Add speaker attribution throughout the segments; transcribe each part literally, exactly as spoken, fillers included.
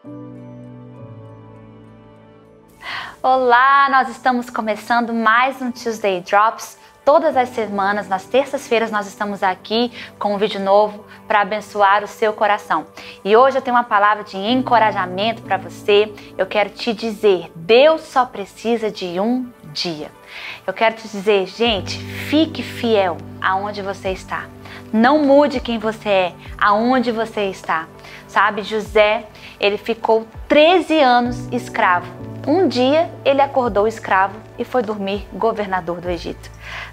Speaker 1: Olá, nós estamos começando mais um Tuesday Drops. Todas as semanas, nas terças-feiras, nós estamos aqui com um vídeo novo para abençoar o seu coração. E hoje eu tenho uma palavra de encorajamento para você. Eu quero te dizer, Deus só precisa de um dia. Eu quero te dizer, gente, fique fiel aonde você está. Não mude quem você é, aonde você está. Sabe, José, ele ficou treze anos escravo. Um dia ele acordou escravo e foi dormir governador do Egito.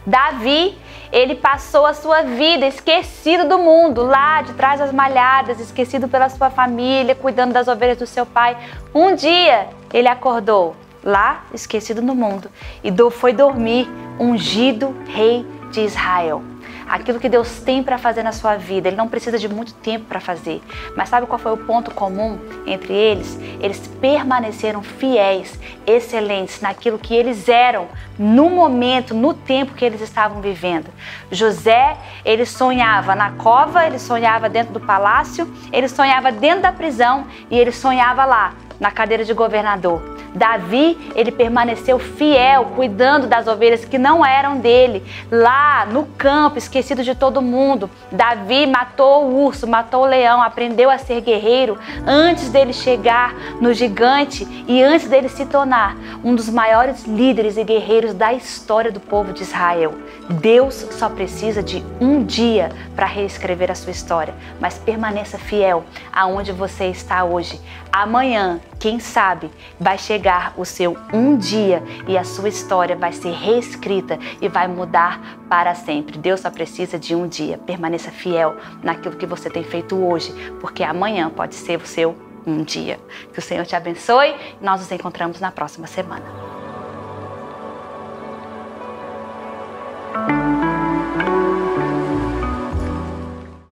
Speaker 1: Davi, ele passou a sua vida esquecido do mundo, lá de trás das malhadas, esquecido pela sua família, cuidando das ovelhas do seu pai. Um dia ele acordou lá, esquecido no mundo, e foi dormir ungido rei de Israel. Aquilo que Deus tem para fazer na sua vida, Ele não precisa de muito tempo para fazer. Mas sabe qual foi o ponto comum entre eles? Eles permaneceram fiéis, excelentes naquilo que eles eram, no momento, no tempo que eles estavam vivendo. José, ele sonhava na cova, ele sonhava dentro do palácio, ele sonhava dentro da prisão e ele sonhava lá, na cadeira de governador. Davi, ele permaneceu fiel, cuidando das ovelhas que não eram dele, lá no campo, esquecido de todo mundo. Davi matou o urso, matou o leão, aprendeu a ser guerreiro antes dele chegar no gigante e antes dele se tornar um dos maiores líderes e guerreiros da história do povo de Israel. Deus só precisa de um dia para reescrever a sua história, mas permaneça fiel aonde você está hoje. Amanhã, quem sabe, vai chegar o seu um dia e a sua história vai ser reescrita e vai mudar para sempre. Deus só precisa de um dia. Permaneça fiel naquilo que você tem feito hoje, porque amanhã pode ser o seu um dia. Que o Senhor te abençoe e nós nos encontramos na próxima semana.